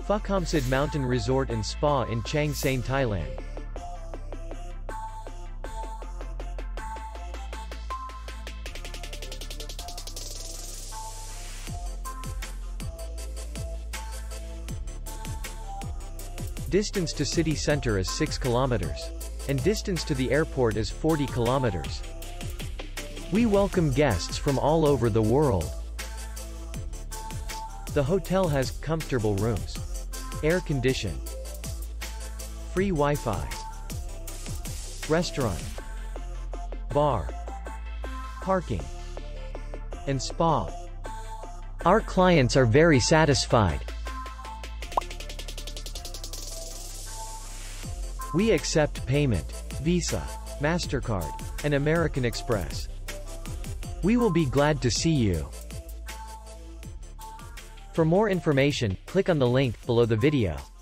Phukhamsaed Mountain Resort and Spa in Chiang Saen, Thailand. Distance to city center is 6 kilometers. And distance to the airport is 40 kilometers. We welcome guests from all over the world. The hotel has comfortable rooms, air condition, free Wi-Fi, restaurant, bar, parking, and spa. Our clients are very satisfied. We accept payment, Visa, MasterCard, and American Express. We will be glad to see you. For more information, click on the link below the video.